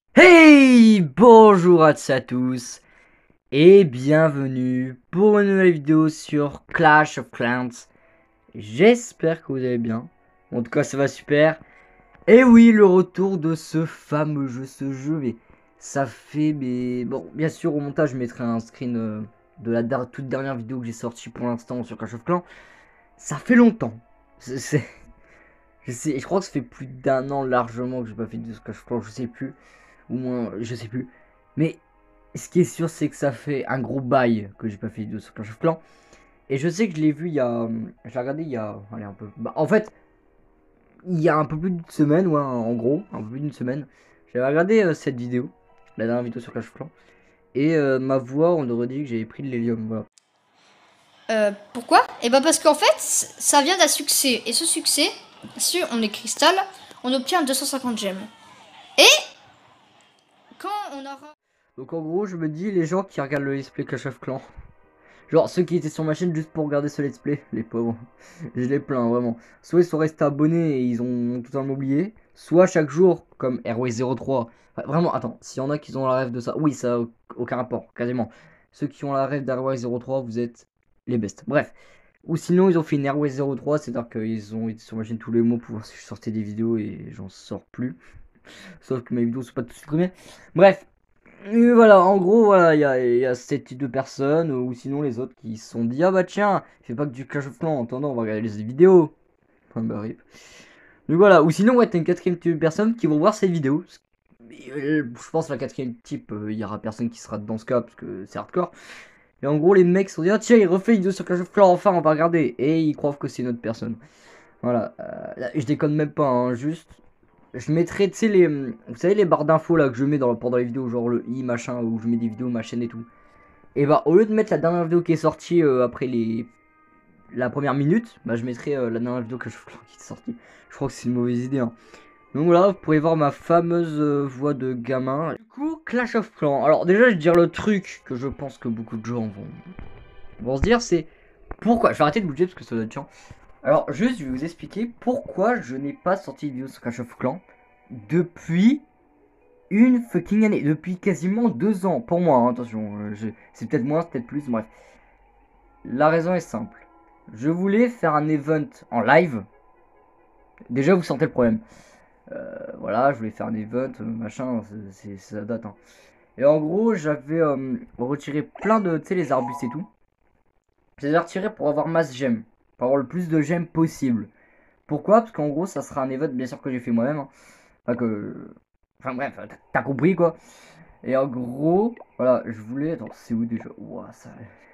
Hey, bonjour à tous et bienvenue pour une nouvelle vidéo sur Clash of Clans. J'espère que vous allez bien. En tout cas, ça va super. Et oui, le retour de ce fameux jeu, mais ça fait, mais bon, bien sûr, au montage, je mettrai un screen de la toute dernière vidéo que j'ai sortie pour l'instant sur Clash of Clans. Ça fait longtemps. Je sais, je crois que ça fait plus d'un an largement que j'ai pas fait de vidéo sur Clash of Clans, je sais plus. Au moins, je sais plus. Mais ce qui est sûr, c'est que ça fait un gros bail que j'ai pas fait de vidéo sur Clash of Clans. Et je sais que je l'ai vu il y a. Je l'ai regardé il y a. Allez, un peu. Bah, en fait, il y a un peu plus d'une semaine, ouais, en gros, un peu plus d'une semaine. J'avais regardé cette vidéo, la dernière vidéo sur Clash of Clans. Et ma voix, on aurait dit que j'avais pris de l'hélium, voilà. Pourquoi? Et bah parce qu'en fait, ça vient d'un succès. Et ce succès, si on est cristal, on obtient 250 gemmes. Et quand on aura... Donc en gros, je me dis, les gens qui regardent le let's play Clash of Clans, genre ceux qui étaient sur ma chaîne juste pour regarder ce let's play, les pauvres, je les plains vraiment. Soit ils sont restés abonnés et ils ont totalement oublié, soit chaque jour, comme Airway03. Enfin, vraiment, attends, s'il y en a qui ont la rêve de ça, oui, ça a aucun rapport, quasiment. Ceux qui ont la rêve d'Airway03, vous êtes les bestes. Bref. Ou sinon, ils ont fait une Airway03, c'est-à-dire qu'ils ont été sur ma chaîne tous les mois pour voir si je sortais des vidéos et j'en sors plus. Sauf que mes vidéos sont pas toutes supprimées. Bref, et voilà, en gros, voilà, il y a cette type de personnes, ou sinon les autres qui se sont dit, ah bah tiens, fais pas que du Clash of Clans, en attendant, on va regarder les vidéos. Enfin, bah, rip. Donc voilà, ou sinon, ouais, t'as une quatrième type de personnes qui vont voir ces vidéos. Je pense que la quatrième type, il y aura personne qui sera dans ce cas, parce que c'est hardcore. Et en gros, les mecs se sont dit, ah tiens, il refait une vidéo sur Clash of Clans, enfin, on va regarder. Et ils croient que c'est une autre personne. Voilà, je déconne même pas, hein, juste. Je mettrai, tu sais, vous savez, les barres d'infos là que je mets pendant les vidéos, genre le i machin, où je mets des vidéos, ma chaîne et tout. Et bah, au lieu de mettre la dernière vidéo qui est sortie après la première minute, bah, je mettrai la dernière vidéo que qui est sortie. Je crois que c'est une mauvaise idée, hein. Donc voilà, vous pouvez voir ma fameuse voix de gamin. Du coup, Clash of Clans. Alors, déjà, je vais dire le truc que je pense que beaucoup de gens vont se dire, c'est pourquoi. Je vais arrêter de bouger parce que ça doit être chiant. Alors, juste, je vais vous expliquer pourquoi je n'ai pas sorti de vidéo sur Clash of Clans depuis une fucking année, depuis quasiment 2 ans. Pour moi, hein, attention, c'est peut-être moins, c'est peut-être plus, bref. La raison est simple. Je voulais faire un event en live. Déjà, vous sentez le problème. Voilà, je voulais faire un event, machin, ça date. Hein. Et en gros, j'avais retiré plein de, tu sais, les arbustes et tout. Je les ai retirés pour avoir masse gemmes. Pour avoir le plus de gemmes possible. Pourquoi? Parce qu'en gros, ça sera un event, bien sûr, que j'ai fait moi-même. Hein. Enfin, que. Enfin, bref, t'as compris quoi. Et en gros, voilà, je voulais. Attends, c'est où déjà? Ouah, ça.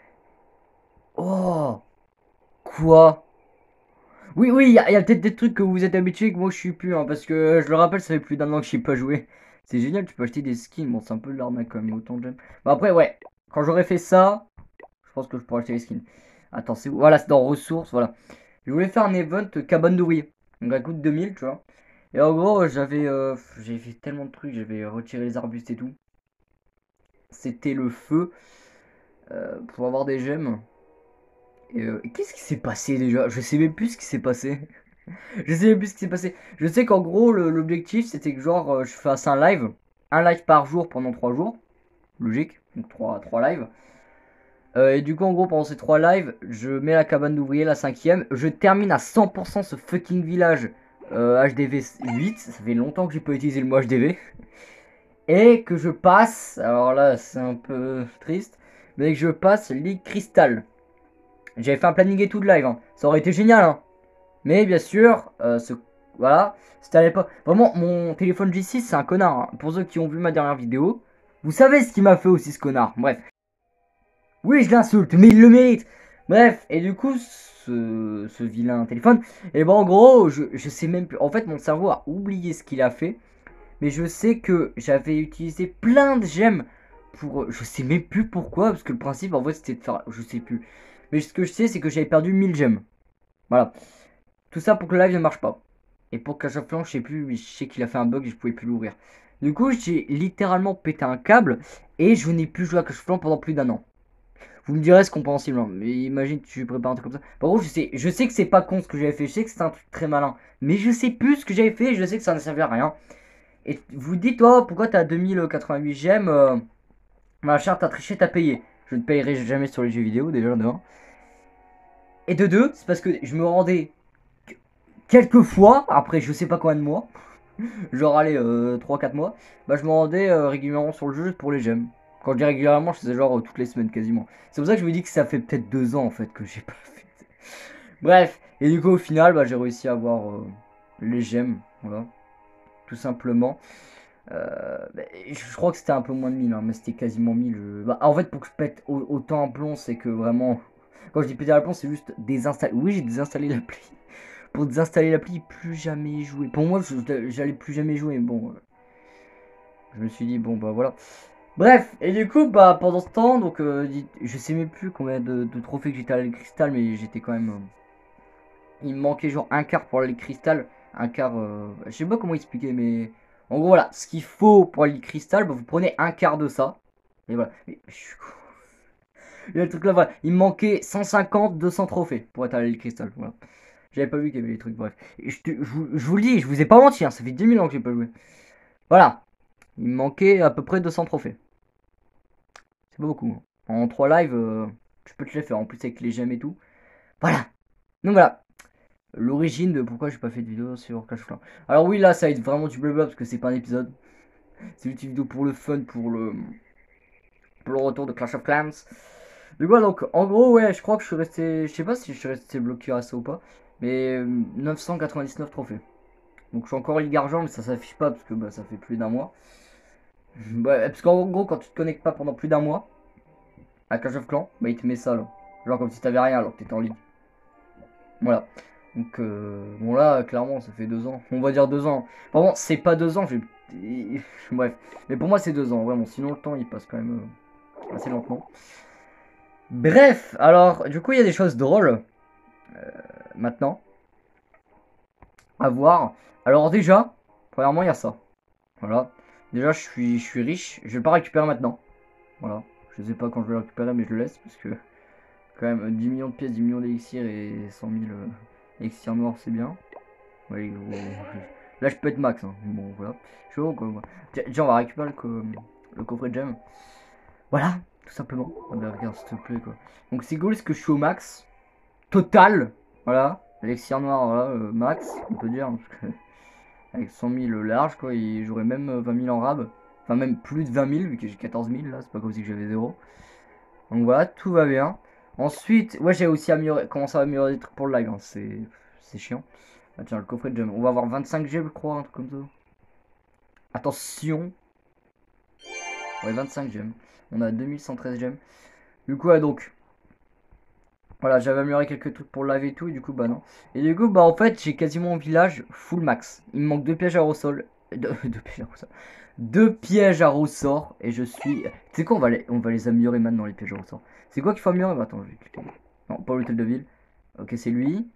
Oh! Quoi? Oui, oui, il y a peut-être des trucs que vous êtes habitués que moi je suis plus, hein, parce que je le rappelle, ça fait plus d'un an que je n'ai pas joué. C'est génial, tu peux acheter des skins. Bon, c'est un peu de l'arnaque quand même, autant de j'aime. Bon, après, ouais, quand j'aurais fait ça, je pense que je pourrais acheter les skins. Attends, c'est où? Voilà, c'est dans ressources, voilà. Je voulais faire un event cabane d'ouvrier. Donc, ça coûte 2000, tu vois. Et en gros, j'avais fait tellement de trucs, j'avais retiré les arbustes et tout. C'était le feu pour avoir des gemmes. Et qu'est-ce qui s'est passé déjà? Je sais même plus ce qui s'est passé. Je sais même plus ce qui s'est passé. Je sais qu'en gros, l'objectif c'était que genre je fasse un live par jour pendant 3 jours. Logique, donc 3 lives. Et du coup, en gros, pendant ces 3 lives, je mets la cabane d'ouvrier, la cinquième. Je termine à 100% ce fucking village HDV 8. Ça fait longtemps que j'ai pas utilisé le mot HDV. Et que je passe, alors là c'est un peu triste, mais que je passe Ligue Crystal. J'avais fait un planning et tout de live, hein. Ça aurait été génial, hein. Mais bien sûr, voilà, c'était à l'époque. Vraiment, mon téléphone G6, c'est un connard. Hein. Pour ceux qui ont vu ma dernière vidéo, vous savez ce qu'il m'a fait aussi, ce connard. Bref. Oui, je l'insulte, mais il le mérite. Bref, et du coup, ce vilain téléphone, et ben en gros, je sais même plus. En fait, mon cerveau a oublié ce qu'il a fait. Mais je sais que j'avais utilisé plein de gemmes pour. Je sais même plus pourquoi, parce que le principe en fait c'était de faire. Je sais plus. Mais ce que je sais, c'est que j'avais perdu 1000 gemmes. Voilà. Tout ça pour que le live ne marche pas. Et pour qu'à chaque fois, je sais plus, je sais qu'il a fait un bug et je pouvais plus l'ouvrir. Du coup, j'ai littéralement pété un câble et je n'ai plus joué à Clash of Clans pendant plus d'un an. Vous me direz ce compréhensible, hein, mais imagine tu prépares un truc comme ça. Par contre, je sais que c'est pas con ce que j'avais fait, je sais que c'est un truc très malin, mais je sais plus ce que j'avais fait et je sais que ça ne servait à rien. Et vous dites, oh, pourquoi t'as 2088 gemmes machin, t'as triché, t'as payé. Je ne payerai jamais sur les jeux vidéo, déjà, de 1. Et de 2, c'est parce que je me rendais quelques fois, après je sais pas combien de mois, genre allez, 3-4 mois, bah je me rendais régulièrement sur le jeu juste pour les gemmes. Quand je dis régulièrement, je faisais genre toutes les semaines quasiment. C'est pour ça que je me dis que ça fait peut-être 2 ans en fait que j'ai pas fait. Bref, et du coup au final, bah j'ai réussi à avoir les gemmes, voilà, tout simplement. Je crois que c'était un peu moins de 1000, hein, mais c'était quasiment 1000. Bah, en fait, pour que je pète autant un plomb, c'est que vraiment. Quand je dis péter un plomb, c'est juste désinstaller. Oui, j'ai désinstallé l'appli. Pour désinstaller l'appli, plus jamais y jouer. Pour moi, j'allais plus jamais jouer. Bon, je me suis dit, bon, bah voilà. Bref, et du coup, bah pendant ce temps, donc je sais même plus combien de trophées que j'étais à la cristal, mais j'étais quand même. Il me manquait genre un quart pour aller cristal. Un quart. Je sais pas comment expliquer, mais. En gros, voilà. Ce qu'il faut pour aller cristal, bah, vous prenez un quart de ça. Et voilà. Mais je suis con. Il y a le truc là, voilà. Il me manquait 150, 200 trophées pour être à l'île cristal. Voilà. J'avais pas vu qu'il y avait des trucs, bref. Et je vous le dis, je vous ai pas menti, hein, ça fait 10 000 ans que j'ai pas joué. Voilà. Il me manquait à peu près 200 trophées. C'est pas beaucoup, hein. En 3 lives, je peux te les faire. En plus, avec les gemmes et tout. Voilà. Donc voilà. L'origine de pourquoi j'ai pas fait de vidéo sur Clash of Clans. Alors oui, là ça va être vraiment du blabla parce que c'est pas un épisode. C'est une vidéo pour le fun, pour le retour de Clash of Clans. Du coup, donc en gros, ouais, je crois que je suis resté. Je sais pas si je suis resté bloqué à ça ou pas. Mais 999 trophées. Donc je suis encore Ligue Argent, mais ça s'affiche pas parce que bah, ça fait plus d'un mois. Ouais, parce qu'en gros, quand tu te connectes pas pendant plus d'un mois à Clash of Clans, bah il te met ça là. Genre comme si t'avais rien alors que t'étais en ligne. Voilà. Donc, bon là, clairement, ça fait 2 ans. On va dire 2 ans. Vraiment, c'est pas 2 ans. Bref. Mais pour moi, c'est 2 ans, vraiment. Sinon, le temps, il passe quand même assez lentement. Bref, alors, du coup, il y a des choses drôles. Maintenant. À voir. Alors, déjà, premièrement, il y a ça. Voilà. Déjà, je suis riche. Je vais pas récupérer maintenant. Voilà. Je sais pas quand je vais le récupérer, mais je le laisse. Parce que, quand même, 10 millions de pièces, 10 millions d'élixirs et 100 000 élixirs noirs, c'est bien. Oui, là je peux être max, hein. Bon voilà. Chaud quoi. Tiens, on va récupérer le coffret de gemme. Voilà, tout simplement. Ah bah regarde s'il te plaît quoi. Donc c'est cool, c'est que je suis au max. Total. Voilà. L'élixir noir, voilà, max, on peut dire. Parce que avec 100 000 large quoi, j'aurais même 20 000 en rab. Enfin même plus de 20 000 vu que j'ai 14 000 là, c'est pas comme si j'avais 0. Donc voilà, tout va bien. Ensuite, ouais j'ai aussi commencé à améliorer des trucs pour le live, hein. C'est chiant. Ah tiens, le coffret de gemmes. On va avoir 25 gemmes, je crois, un truc comme ça. Attention. Ouais, 25 gemmes. On a 2113 gemmes. Du coup, ouais, donc. Voilà, j'avais amélioré quelques trucs pour laver et tout, et du coup, bah non. Et du coup, bah en fait, j'ai quasiment un village full max. Il me manque 2 pièges à ressort. Deux pièges à ressort. 2 pièges à ressort. Et je suis. Tu sais quoi, on va les améliorer maintenant, les pièges à ressort. C'est quoi qu'il faut améliorer? Bah, attends, je vais cliquer. Non, pas l'hôtel de ville. Ok, c'est lui.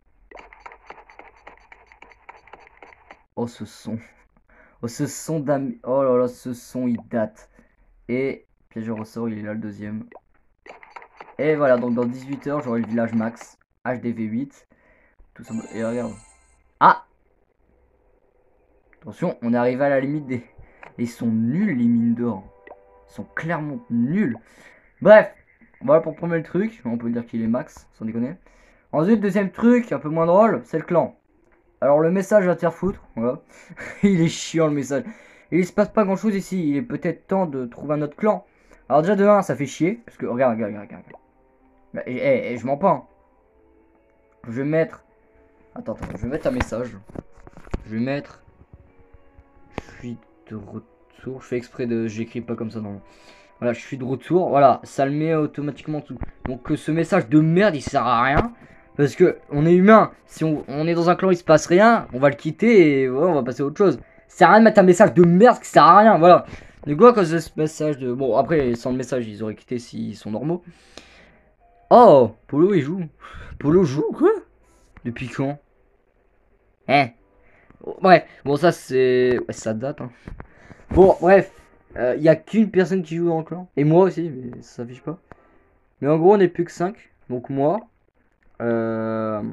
Oh, ce son. Oh, ce son Oh là là, ce son, il date. Et piège au ressort, il est là, le deuxième. Et voilà, donc dans 18 heures, j'aurai le village max. HDV8. Tout ça. Et regarde. Ah! Attention, on est arrivé à la limite des. Et ils sont nuls, les mines d'or. Ils sont clairement nuls. Bref, voilà pour le premier truc. On peut dire qu'il est max, sans déconner. Ensuite, deuxième truc, un peu moins drôle, c'est le clan. Alors le message va te faire foutre, voilà. Il est chiant le message. Et il se passe pas grand chose ici, il est peut-être temps de trouver un autre clan. Alors déjà de 1 ça fait chier, parce que regarde. Je mens pas, hein. Je vais mettre... Attends, je vais mettre un message. Je vais mettre... Je suis de retour, je fais exprès de... J'écris pas comme ça non. Voilà, je suis de retour, voilà, ça le met automatiquement tout. Donc ce message de merde il sert à rien. Parce que on est humain, si on est dans un clan il se passe rien, on va le quitter et voilà, on va passer à autre chose. Ça sert à rien de mettre un message de merde qui sert à rien, voilà. De quoi à cause de ce message de... Bon après sans le message ils auraient quitté s'ils sont normaux. Oh, Polo il joue. Polo joue quoi? Depuis quand? Hein? Bref, bon ça c'est... Ouais, ça date hein. Bon bref, il y a qu'une personne qui joue dans le clan. Et moi aussi, mais ça s'affiche pas. Mais en gros on est plus que 5. Donc moi,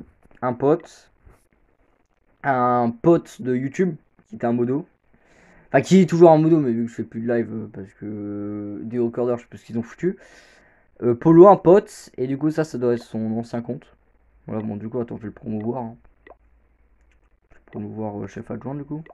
un pote de YouTube qui était un modo. Enfin, qui est toujours en modo, mais vu que je fais plus de live parce que des recorders, je sais pas ce qu'ils ont foutu. Polo, un pote, et du coup, ça doit être son ancien compte. Voilà, bon, du coup, attends, je vais le promouvoir. Hein. Je vais promouvoir chef adjoint, du coup.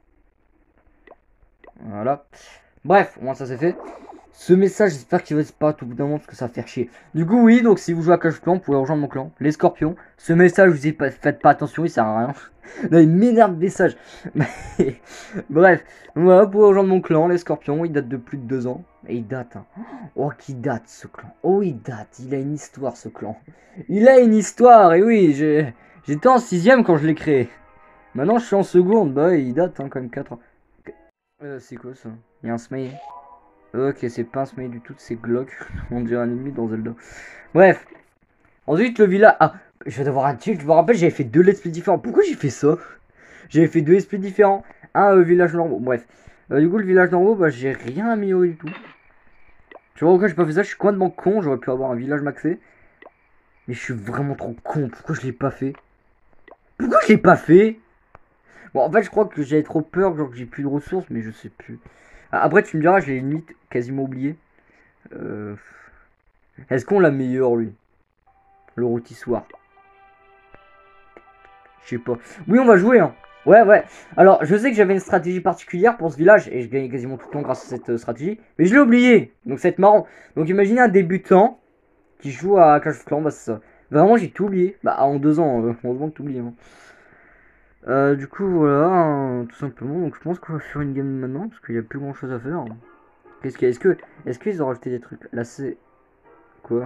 Voilà. Bref, au moins ça c'est fait. Ce message, j'espère qu'il va disparaître au bout d'un moment parce que ça va faire chier. Du coup, oui, donc si vous jouez à Clash of Clans, vous pouvez rejoindre mon clan, les Scorpions. Ce message, je vous dis, faites pas attention, il sert à rien. Non, il m'énerve le message. Bref, donc voilà, vous pouvez rejoindre mon clan, les Scorpions. Il date de plus de 2 ans. Et il date, hein. Oh, qui date ce clan. Oh, il date. Il a une histoire, ce clan. Il a une histoire, et oui, j'étais en 6ème quand je l'ai créé. Maintenant, je suis en seconde. Bah, il date hein, quand même 4 ans. C'est quoi ça? Il y a un smile. Ok, c'est pas un smile du tout, c'est Glock. On dirait un ennemi dans Zelda. Bref. Ensuite, le village. Ah, je vais devoir un tilt. Je me rappelle, j'avais fait 2 let's play différents. Pourquoi j'ai fait ça? J'avais fait 2 let's play différents. Un village normaux. Bref. Du coup, le village normaux, bah, j'ai rien amélioré du tout. Tu vois pourquoi j'ai pas fait ça? Je suis complètement con. J'aurais pu avoir un village maxé. Mais je suis vraiment trop con. Pourquoi je l'ai pas fait? Pourquoi je l'ai pas fait? Bon, en fait, je crois que j'avais trop peur, genre que j'ai plus de ressources, mais je sais plus. Après, tu me diras, je l'ai limite quasiment oublié. Est-ce qu'on l'améliore, lui? Le rôtissoir. Je sais pas. Oui, on va jouer, hein. Ouais, ouais. Alors, je sais que j'avais une stratégie particulière pour ce village, et je gagnais quasiment tout le temps grâce à cette stratégie. Mais je l'ai oublié. Donc, ça va être marrant. Donc, imaginez un débutant qui joue à Clash of Clans, bah, c'est ça. Vraiment, j'ai tout oublié. Bah, en 2 ans, heureusement que t'oublies, hein. Du coup, voilà, hein, tout simplement. Donc, je pense qu'on va faire une game maintenant, parce qu'il n'y a plus grand chose à faire. Qu'est-ce qu'il y a? Est-ce qu'ils ont rajouté des trucs? Là, c'est. Quoi?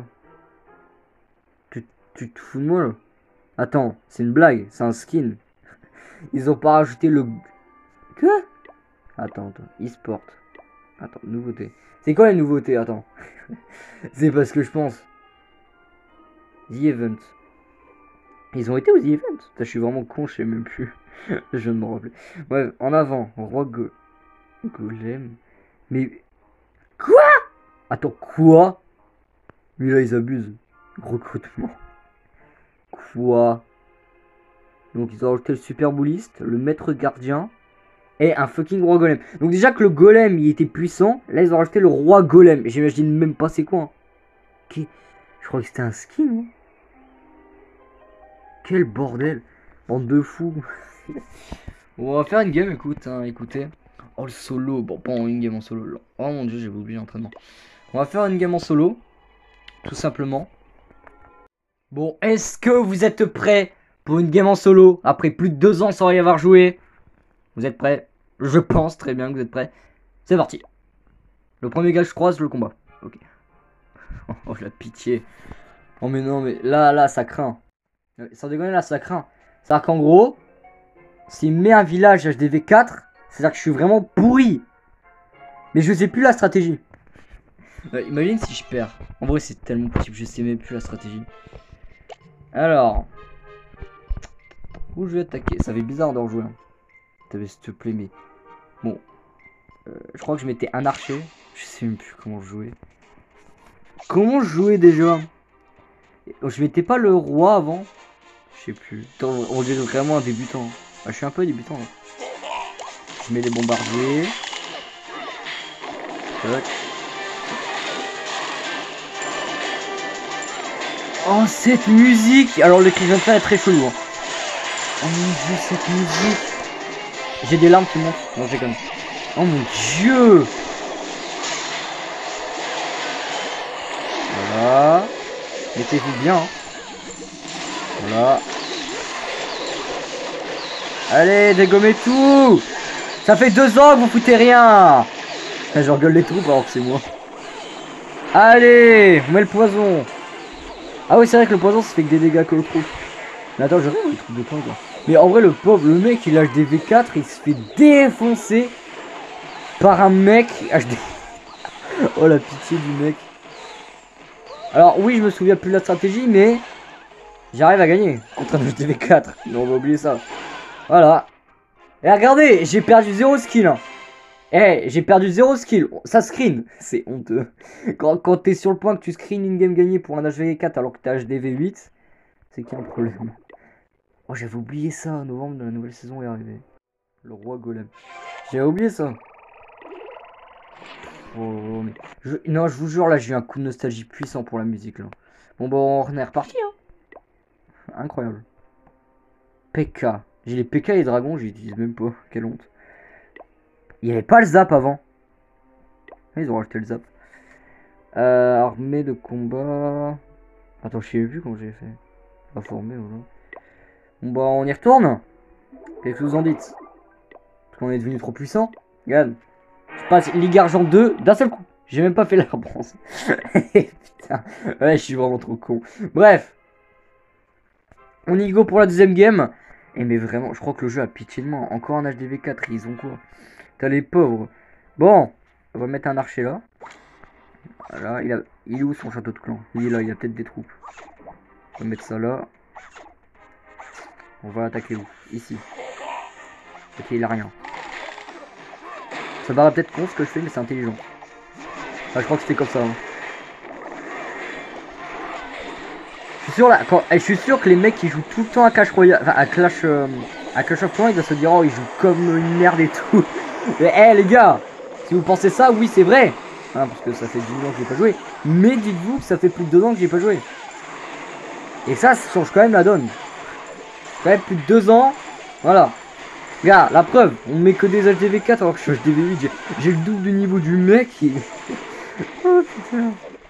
Tu te fous de moi, là? Attends, c'est une blague, c'est un skin. Ils ont pas rajouté le. Quoi? Attends, e-sport. Attends, nouveauté. C'est quoi les nouveautés? Attends. C'est parce que je pense. The Event. Ils ont été aux The Event? Putain, je suis vraiment con, je sais même plus. Je viens de me rappeler. Bref, en avant, Roi Golem. Mais. Quoi? Attends, quoi? Mais là, ils abusent. Recrutement. Quoi? Donc ils ont rajouté le super bouliste, le maître gardien et un fucking roi golem. Donc déjà que le golem il était puissant, là ils ont rajouté le roi golem. J'imagine même pas c'est quoi. Hein. Okay. Je crois que c'était un skin. Hein. Quel bordel. Bande de fous. On va faire une game, écoute, hein, écoutez. Oh le solo, bon pas une game en solo. Là. Oh mon dieu, j'avais oublié l'entraînement. On va faire une game en solo, tout simplement. Bon, est-ce que vous êtes prêts pour une game en solo après plus de 2 ans sans y avoir joué? Vous êtes prêts? Je pense très bien que vous êtes prêts. C'est parti. Le premier gars que je croise, le combat. Ok. Oh la pitié. Oh mais non, mais là, ça craint. Sans déconner, là, ça craint. C'est-à-dire qu'en gros, s'il met un village HDV4, c'est-à-dire que je suis vraiment pourri. Mais je sais plus la stratégie. Imagine si je perds. En vrai, c'est tellement possible, je sais même plus la stratégie. Alors. Où je vais attaquer? Ça fait bizarre d'en jouer. Hein. S'il te plaît, mais. Bon. Je crois que je mettais un archer. Je sais même plus comment jouer. Comment jouer déjà? Je mettais pas le roi avant. Je sais plus. Attends, on dirait vraiment un débutant. Ah, je suis un peu débutant là. Je mets les bombardiers. Tac. Oh cette musique. Alors le cri que je viens de faire est très chelou. Hein. Oh mon dieu cette musique. J'ai des larmes qui montent. Non j'ai comme. Oh mon dieu. Voilà. Mettez-vous bien. Hein. Voilà. Allez, dégommez tout. Ça fait 2 ans que vous foutez rien. Je rigole les troupes alors que c'est moi. Allez, on met le poison. Ah oui, c'est vrai que le poison ça fait que des dégâts que le troupe. Mais attends, je regarde les troupes de points quoi. Mais en vrai, le pauvre, le mec il lâche des V4, il se fait défoncer par un mec HD. Oh la pitié du mec. Alors oui, je me souviens plus de la stratégie, mais j'arrive à gagner contre un HDV4. Mais on va oublier ça. Voilà. Et regardez, j'ai perdu 0 skill. Hein. Eh, j'ai perdu 0 skill. Ça screen. C'est honteux. Quand t'es sur le point que tu screen une game gagnée pour un HV4 alors que t'es HDV8, c'est qu'il y a un problème. Oh, j'avais oublié ça. Novembre de la nouvelle saison est arrivé. Le roi golem. J'avais oublié ça. Oh, mais non, je vous jure, là, j'ai eu un coup de nostalgie puissant pour la musique, là. Bon, bon, on est reparti, hein. Incroyable. PK. J'ai les PK et les dragons, j'utilise même pas. Quelle honte. Il n'y avait pas le zap avant. Ils ont rajouté le zap. Armée de combat. Attends, je sais plus comment j'ai fait. Pas formé, voilà. Bon, bah, on y retourne. Qu'est-ce que vous en dites? Parce qu'on est devenu trop puissant. Regarde. Je passe Ligue Argent 2 d'un seul coup. J'ai même pas fait la bronze. Putain. Ouais, je suis vraiment trop con. Bref. On y go pour la deuxième game. Et mais vraiment, je crois que le jeu a pitié de moi. Encore un HDV4, ils ont quoi? T'as les pauvres. Bon, on va mettre un archer là. Voilà, il est où son château de clan? Il est là, il y a peut-être des troupes. On va mettre ça là. On va attaquer où? Ici. Ok, il a rien. Ça paraît peut-être con ce que je fais, mais c'est intelligent. Enfin, je crois que c'était comme ça. Hein. Je suis sûr là, je suis sûr que les mecs qui jouent tout le temps à Clash Royale, enfin à Clash of Clans, ils doivent se dire oh ils jouent comme une merde et tout. Mais hey, les gars, si vous pensez ça, oui c'est vrai. Hein, parce que ça fait 10 ans que j'ai pas joué. Mais dites-vous que ça fait plus de 2 ans que j'ai pas joué. Et ça change quand même la donne. Quand même plus de 2 ans. Voilà. Regarde, la preuve, on met que des HDV4 alors que je suis HDV8. J'ai le double du niveau du mec. Et... oh putain.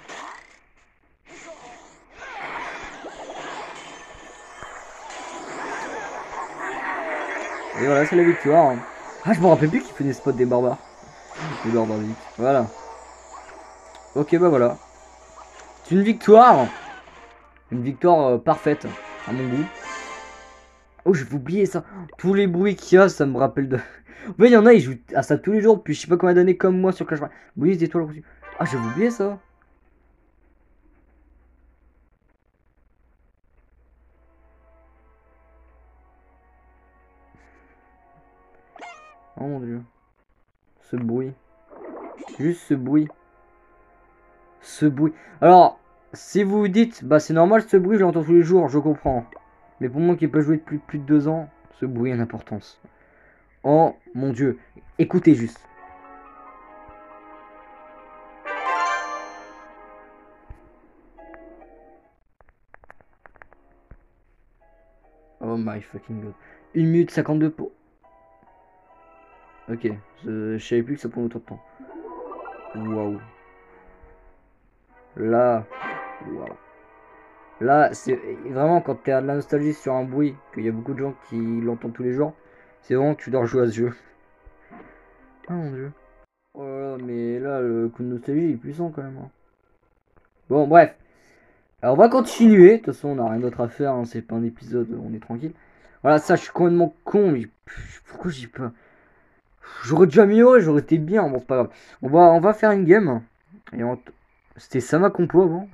Et voilà, c'est la victoire. Ah, je me rappelle plus qu'il fait des spots des barbares. Des barbares vite. Voilà. Ok, bah voilà. C'est une victoire. Une victoire parfaite, à mon goût. Oh, j'ai oublié ça. Tous les bruits qu'il y a, ça me rappelle de... En fait, il y en a, ils jouent à ça tous les jours depuis je sais pas combien d'années comme moi sur Clash Royale. Oui, des étoiles aussi. Ah, j'ai oublié ça. Oh mon dieu. Ce bruit. Juste ce bruit. Ce bruit. Alors, si vous vous dites, bah c'est normal ce bruit, je l'entends tous les jours, je comprends. Mais pour moi qui peut jouer depuis plus de 2 ans, ce bruit a une importance. Oh mon dieu. Écoutez juste. Oh my fucking god. 1 minute 52 pour... Ok, je savais plus que ça prenait autant de temps. Waouh. Là, waouh. Là, c'est vraiment quand t'es à de la nostalgie sur un bruit, qu'il y a beaucoup de gens qui l'entendent tous les jours, c'est vraiment que tu dois jouer à ce jeu. Oh mon dieu. Oh là là, mais là, le coup de nostalgie est puissant quand même. Hein. Bon, bref. Alors, on va continuer. De toute façon, on n'a rien d'autre à faire. Hein. C'est pas un épisode, on est tranquille. Voilà, ça, je suis complètement con. Mais pourquoi j'y pas... J'aurais déjà amélioré, j'aurais été bien. Bon, c'est pas grave. On va faire une game. Et c'était Sama Compo avant.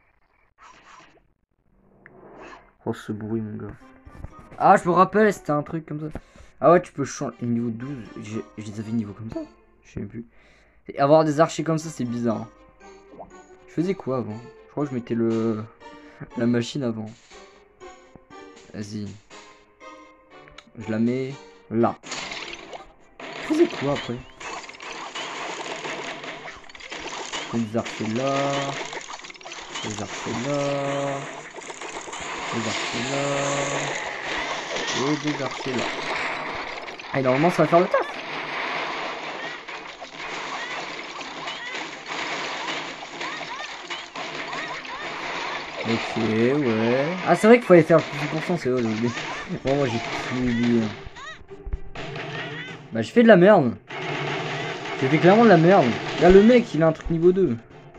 Oh, ce bruit, mon gars. Ah, je me rappelle, c'était un truc comme ça. Ah ouais, tu peux changer. Niveau 12, je les avais niveau comme ça. Je sais plus. Et avoir des archers comme ça, c'est bizarre. Hein. Je faisais quoi avant? Je crois que je mettais la machine avant. Vas-y. Je la mets là. Je faisais quoi après? Des archers là. Des archers là. Des archers là. Et des archers là. Ah, normalement ça va faire le taf. Ok, ouais. Ah, c'est vrai qu'il fallait faire 10%, c'est vrai, j'ai oublié. Bon, moi j'ai tout oublié. Bah, j'ai fait de la merde. J'ai fait clairement de la merde. Là, le mec, il a un truc niveau 2.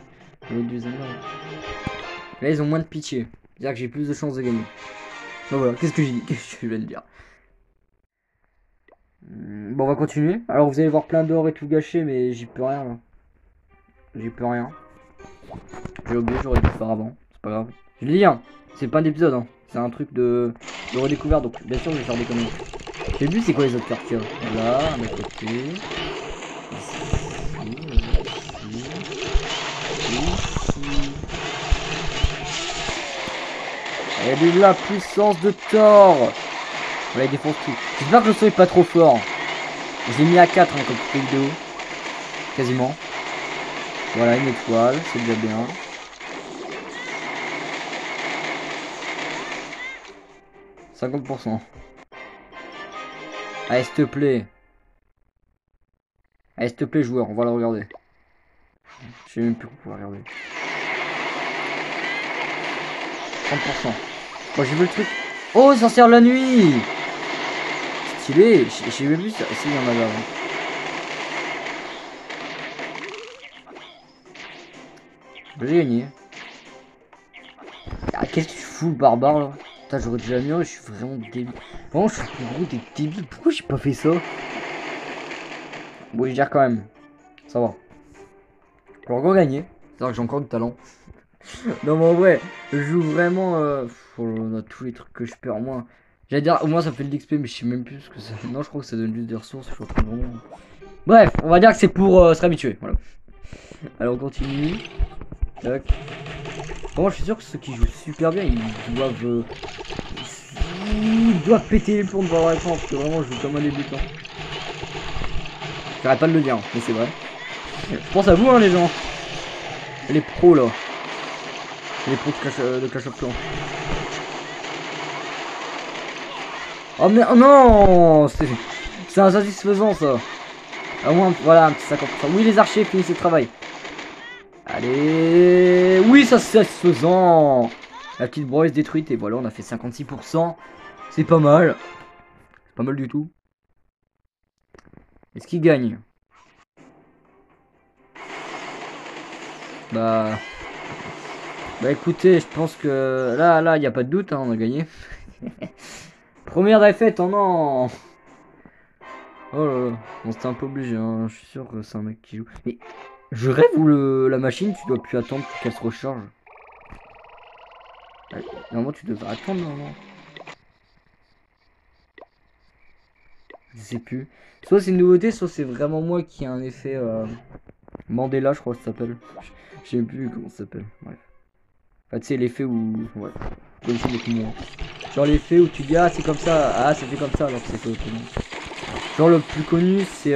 Là, ils ont moins de pitié. C'est-à-dire que j'ai plus de chances de gagner. Bon, voilà, qu'est-ce que j'ai dit? Qu'est-ce que je viens de dire? Bon, on va continuer. Alors, vous allez voir plein d'or et tout gâché, mais j'y peux rien là. J'y peux rien. J'ai oublié, j'aurais dû le faire avant. C'est pas grave. Je l'ai dit, hein. C'est pas un épisode, hein. C'est un truc de redécouvert, donc bien sûr, je vais faire des conneries. J'ai vu c'est quoi les autres cartes qu'il y a. Là, à côté. Et de la puissance de Thor. Voilà, il défonce tout. J'espère que le son est pas trop fort. Je l'ai mis à 4 hein, comme toutes les vidéos. Quasiment. Voilà, une étoile, c'est déjà bien. « 50%. Allez, s'il te plaît. Allez, s'il te plaît, joueur, on va le regarder. Je sais même plus pourquoi regarder. 30%. Moi, j'ai vu le truc. Oh, ça sert de la nuit. Stylé. J'ai même vu ça. Si, il y en avait avant. J'ai gagné. Ah, qu'est-ce que tu fous, le barbare, là? Putain, j'aurais déjà mieux, je suis vraiment débile. Vraiment, je suis vraiment des débiles. Pourquoi j'ai pas fait ça? Bon, je gère quand même. Ça va. Je peux encore gagner. C'est-à-dire que j'ai encore du talent. Non, mais en vrai, je joue vraiment. On a tous les trucs que je perds, moi. J'allais dire, au moins ça fait de l'XP, mais je sais même plus ce que ça. Non, je crois que ça donne juste des ressources. Je crois vraiment... Bref, on va dire que c'est pour se réhabituer. Voilà. Alors, on continue. Tac. Bon, je suis sûr que ceux qui jouent super bien, ils doivent péter les plombs devant l'écran, parce que vraiment, je joue comme un débutant. J'arrête pas de le dire, mais c'est vrai. Je pense à vous, hein, les gens. Les pros, là. Les pros de Clash of Clans. Oh, mais oh, non, c'est insatisfaisant, ça. Au moins, voilà, un petit 50%. Oui, les archers finissent le travail. Allez. Oui, ça c'est satisfaisant. La petite brosse détruite, et voilà, on a fait 56%. C'est pas mal. C'est pas mal du tout. Est-ce qu'il gagne? Bah écoutez, je pense que là, il n'y a pas de doute, hein, on a gagné. Première défaite, oh non. Oh là là, bon, c'était un peu obligé, hein. Je suis sûr que c'est un mec qui joue. Mais je rêve où la machine, tu dois plus attendre pour qu'elle se recharge. Normalement, tu devrais attendre, normalement. Je sais plus. Soit c'est une nouveauté, soit c'est vraiment moi qui ai un effet Mandela, je crois que ça s'appelle. Je sais plus comment ça s'appelle. Bref. Enfin, tu sais, l'effet où. Ouais. Vous connaissez beaucoup moins. Genre l'effet où tu dis ah c'est comme ça, ah ça fait comme ça alors que c'est pas autrement. Genre le plus connu c'est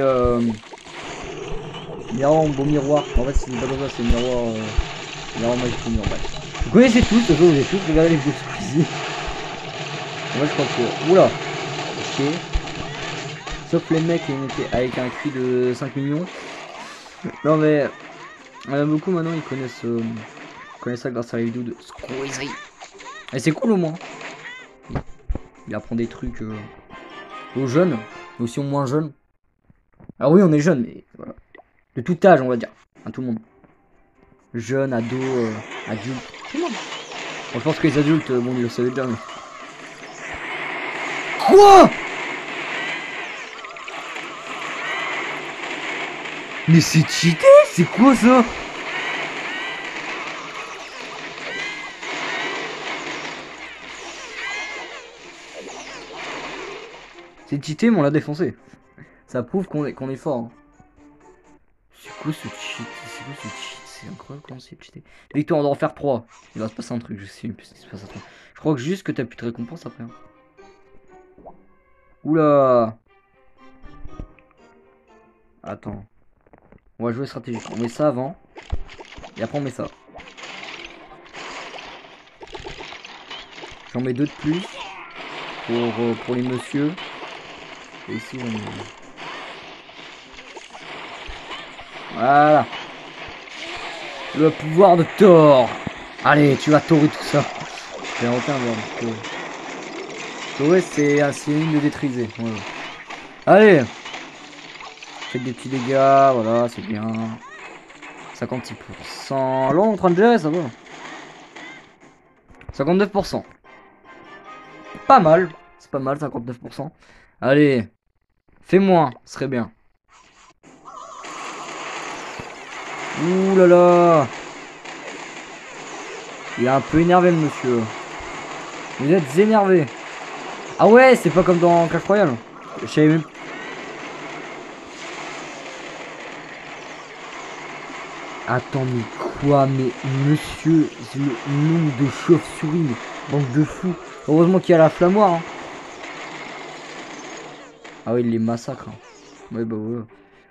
miroir en beau miroir. En fait c'est pas comme ça, c'est miroir magique au miroir. Bref. Vous connaissez tous, ce jour vous avez tous regardé les vidéos de Squeezie. Moi je crois que. Oula. Ok. Sauf les mecs qui étaient avec un cri de 5 millions. Non mais. Il y en a beaucoup maintenant, ils connaissent ça grâce à la vidéo de Squeezie. Et c'est cool au moins. Il apprend des trucs aux jeunes, mais aussi aux moins jeunes. Alors oui, on est jeunes, mais voilà. De tout âge, on va dire. À tout le monde. Jeunes, ados, adultes. Tout le monde. Bon, je pense que les adultes, bon, ils le savaient déjà. Mais... Quoi? Mais c'est cheaté? C'est quoi ça? C'est cheaté, mais on l'a défoncé. Ça prouve qu'on est fort. Hein. C'est quoi ce cheat? C'est quoi ce cheat? C'est incroyable comment c'est cheaté. Victoire, on doit en faire 3. Il va se passer un truc, je sais plus ce qui se passe après. Je crois que juste que t'as plus de récompense après. Hein. Oula. Attends. On va jouer stratégique. On met ça avant. Et après on met ça. J'en mets 2 de plus. Pour les messieurs. Et ici j'en ai... Voilà. Le pouvoir de Thor. Allez, tu vas Thorer tout ça. J'ai inventé un verbe. Thorer, c'est une de détruiser. Voilà. Allez. Faites des petits dégâts. Voilà, c'est bien. 56%. Là, on est en train de gérer, ça va. 59%. Pas mal. C'est pas mal, 59%. Allez. Fais moins, ce serait bien. Ouh là là. Il est un peu énervé le monsieur. Vous êtes énervé. Ah ouais, c'est pas comme dans Clash Royale. Je savais même. Attends, mais quoi? Mais monsieur, c'est le nom de chauve-souris. Bande de fous. Heureusement qu'il y a la flammoire. Hein. Ah oui, il les massacre. Hein. Ouais, bah ouais.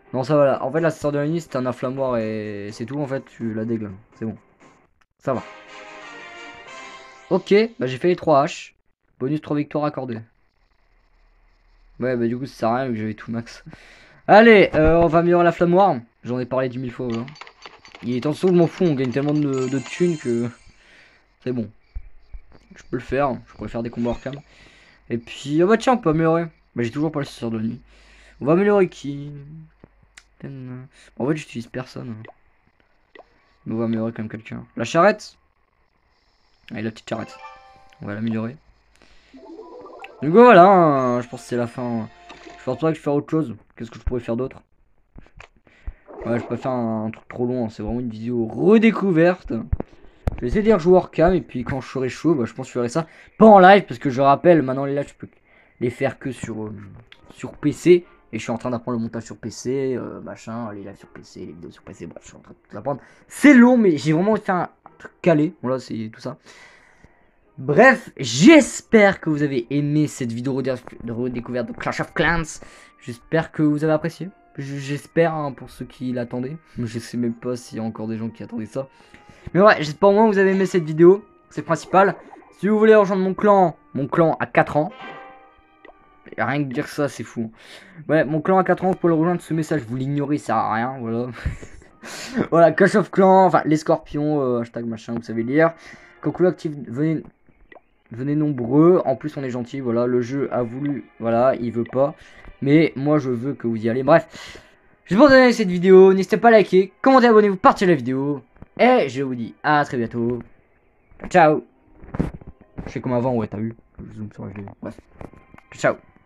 Non, ça va là. En fait, la sœur de la nuit, c'est un inflammoir et c'est tout. En fait, tu la déglingues. C'est bon. Ça va. Ok, bah j'ai fait les 3 H. Bonus 3 victoires accordées. Ouais, bah du coup, ça sert à rien vu que j'avais tout max. Allez, on va améliorer la flammoire. J'en ai parlé 10 000 fois. Hein. Il est en dessous, je m'en fous. On gagne tellement de thunes que c'est bon. Je peux le faire. Je pourrais faire des combats hors cam. Et puis, ah bah tiens, on peut améliorer. Bah j'ai toujours pas le sœur de la nuit. On va améliorer qui? En fait, j'utilise personne. Mais on va améliorer quand même quelqu'un. La charrette. Allez, la petite charrette. On va l'améliorer. Du coup, voilà, hein, je pense que c'est la fin. Je pense pas que je faire autre chose. Qu'est-ce que je pourrais faire d'autre? Ouais, je peux faire un truc trop long. Hein. C'est vraiment une vidéo redécouverte. Je vais essayer de jouer hors cam. Et puis quand je serai chaud, bah, je pense que je ferai ça. Pas en live, parce que je rappelle, maintenant les lives, je peux les faire que sur PC. Et je suis en train d'apprendre le montage sur PC, machin, les lives sur PC, les vidéos sur PC. Bref, je suis en train de tout apprendre. C'est long, mais j'ai vraiment fait un truc calé. Voilà, c'est tout ça. Bref, j'espère que vous avez aimé cette vidéo de redécouverte de Clash of Clans. J'espère que vous avez apprécié. J'espère hein, pour ceux qui l'attendaient. Je sais même pas s'il y a encore des gens qui attendaient ça. Mais ouais, j'espère au moins que vous avez aimé cette vidéo. C'est le principal. Si vous voulez rejoindre mon clan a 4 ans. Rien que dire ça, c'est fou. Ouais, mon clan a 4 ans, vous pouvez le rejoindre. Ce message, vous l'ignorez, ça sert à rien. Voilà. Voilà, Clash of Clans, enfin les scorpions, hashtag machin, vous savez lire. Quand vous active, venez nombreux, en plus on est gentil, voilà, le jeu a voulu, voilà, il veut pas, mais moi je veux que vous y allez, bref. J'espère que vous avez aimé cette vidéo, n'hésitez pas à liker, commenter, abonnez-vous, partagez la vidéo, et je vous dis à très bientôt, ciao. Je fais comme avant, ouais, t'as vu, je zoome sur la vidéo, bref, ciao.